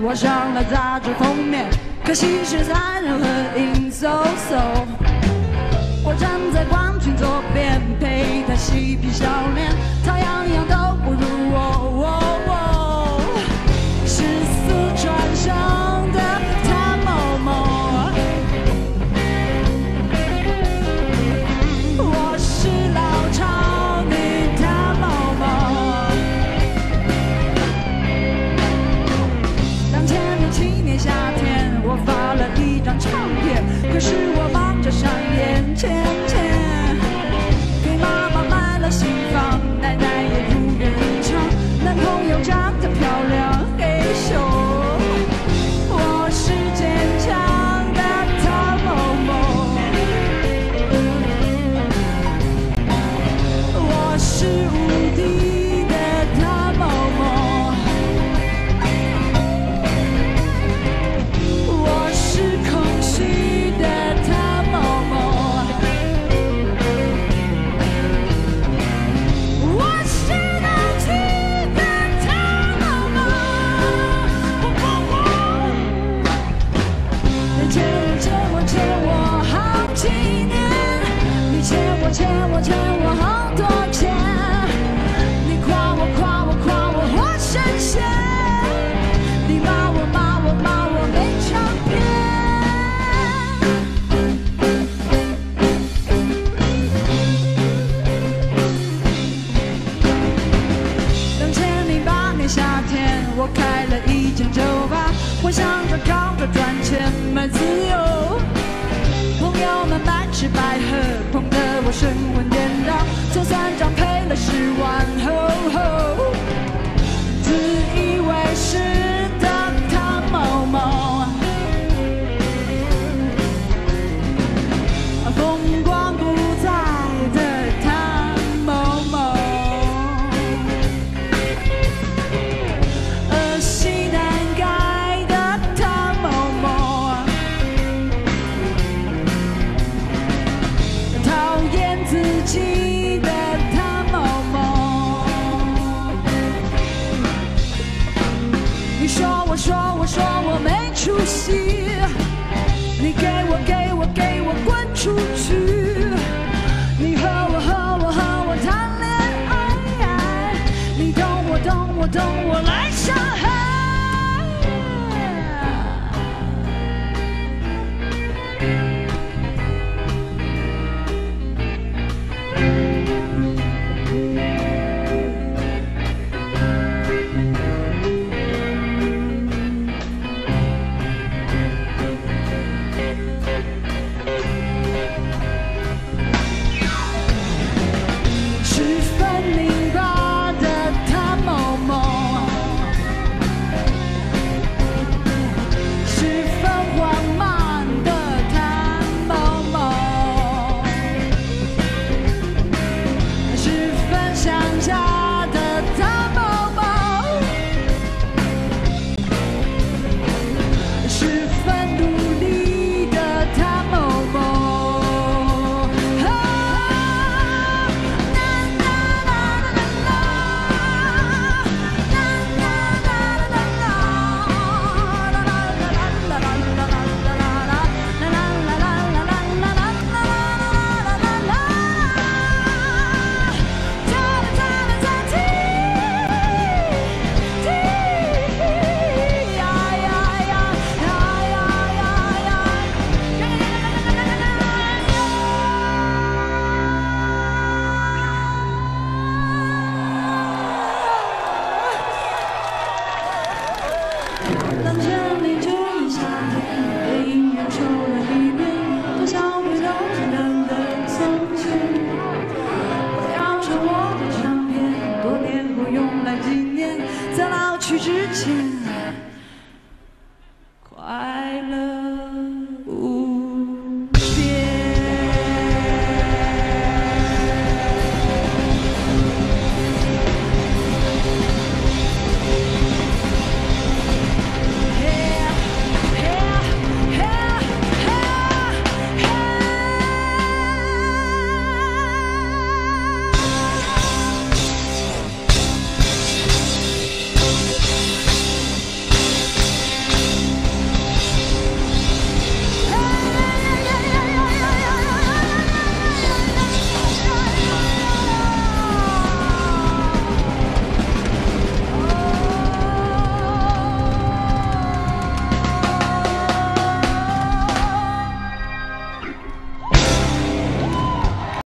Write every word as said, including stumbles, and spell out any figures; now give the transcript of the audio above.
我上了杂志封面，可惜是残忍和阴飕飕。我站在光群左边，陪他嬉皮笑脸，他样样都不如我。哦哦、是四川省的谭某某，我是老超女谭某某。两千零七年夏天，我发了一张唱片，可是我忙着上演钱钱，给妈妈买了新房，奶奶也如愿以偿，男朋友长得漂亮，嘿咻，我是坚强的谭某某，我是无敌的谭某某，我是空虚的谭某某，我是闹气的谭某某。你欠我欠我欠我好几年，你欠我欠我欠我好多钱，你夸我夸我夸我活神仙，你骂我骂我骂我没唱片。两千零八年夏天，我开了一间酒吧，我想着靠着赚钱买自由。朋友们白吃白喝，碰得我神魂颠倒，凑三张赔了十万，吼吼，自以为是的谭某某，风光不再的谭某某，恶习难改的谭某某，讨厌自己的谭某某。你说我说我说我没出息，你给我给我给我滚出去，你和我和我和我谈恋爱，你懂我懂我懂我来上海。十分拧巴的谭某某，十分缓慢的谭某某，十分想家的谭某某，十分努力的谭某某。两千零九年夏天，被音乐抽了一遍，多想回到真正的从前。我要唱我的唱片，多年后用来纪念，在老去之前。